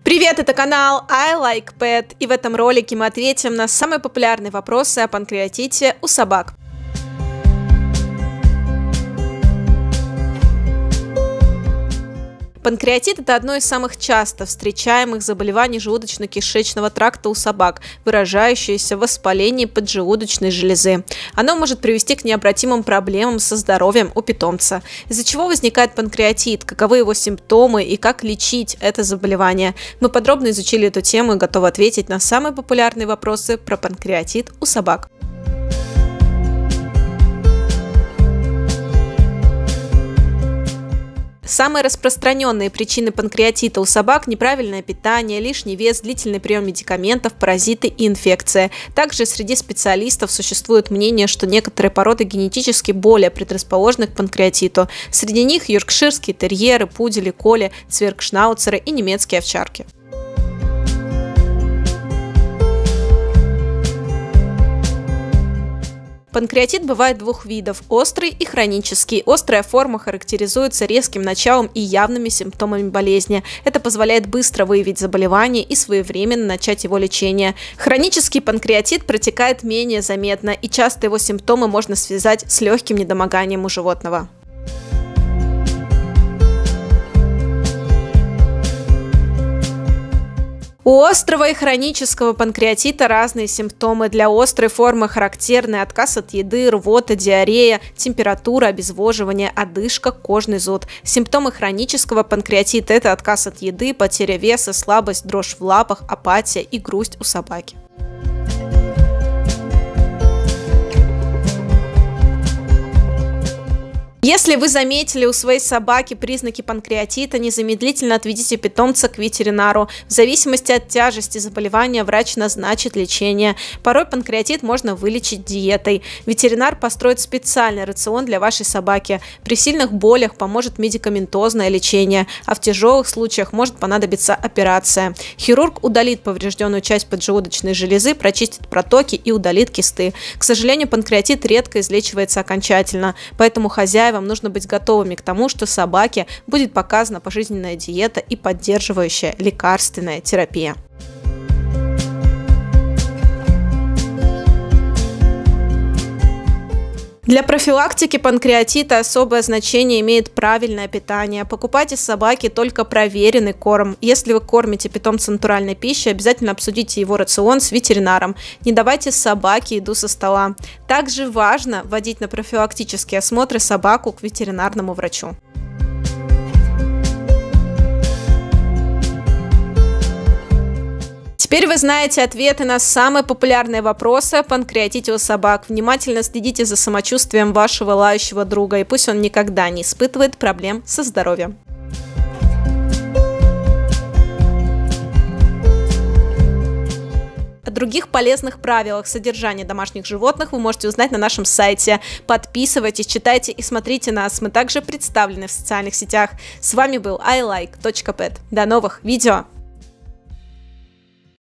Привет, это канал I Like Pet, и в этом ролике мы ответим на самые популярные вопросы о панкреатите у собак. Панкреатит – это одно из самых часто встречаемых заболеваний желудочно-кишечного тракта у собак, выражающееся в воспалении поджелудочной железы. Оно может привести к необратимым проблемам со здоровьем у питомца. Из-за чего возникает панкреатит, каковы его симптомы и как лечить это заболевание. Мы подробно изучили эту тему и готовы ответить на самые популярные вопросы про панкреатит у собак. Самые распространенные причины панкреатита у собак – неправильное питание, лишний вес, длительный прием медикаментов, паразиты и инфекция. Также среди специалистов существует мнение, что некоторые породы генетически более предрасположены к панкреатиту. Среди них йоркширские терьеры, пудели, коли, цвергшнауцеры и немецкие овчарки. Панкреатит бывает двух видов – острый и хронический. Острая форма характеризуется резким началом и явными симптомами болезни. Это позволяет быстро выявить заболевание и своевременно начать его лечение. Хронический панкреатит протекает менее заметно, и часто его симптомы можно связать с легким недомоганием у животного. У острого и хронического панкреатита разные симптомы. Для острой формы характерны отказ от еды, рвота, диарея, температура, обезвоживание, одышка, кожный зуд. Симптомы хронического панкреатита – это отказ от еды, потеря веса, слабость, дрожь в лапах, апатия и грусть у собаки. Если вы заметили у своей собаки признаки панкреатита, незамедлительно отведите питомца к ветеринару. В зависимости от тяжести заболевания врач назначит лечение. Порой панкреатит можно вылечить диетой. Ветеринар построит специальный рацион для вашей собаки. При сильных болях поможет медикаментозное лечение, а в тяжелых случаях может понадобиться операция. Хирург удалит поврежденную часть поджелудочной железы, прочистит протоки и удалит кисты. К сожалению, панкреатит редко излечивается окончательно, поэтому хозяевам нужно быть готовыми к тому, что собаке будет показана пожизненная диета и поддерживающая лекарственная терапия. Для профилактики панкреатита особое значение имеет правильное питание. Покупайте собаке только проверенный корм. Если вы кормите питомца натуральной пищей, обязательно обсудите его рацион с ветеринаром. Не давайте собаке еду со стола. Также важно водить на профилактические осмотры собаку к ветеринарному врачу. Теперь вы знаете ответы на самые популярные вопросы о панкреатите у собак. Внимательно следите за самочувствием вашего лающего друга, и пусть он никогда не испытывает проблем со здоровьем. О других полезных правилах содержания домашних животных вы можете узнать на нашем сайте. Подписывайтесь, читайте и смотрите нас. Мы также представлены в социальных сетях. С вами был ilike.pet. До новых видео!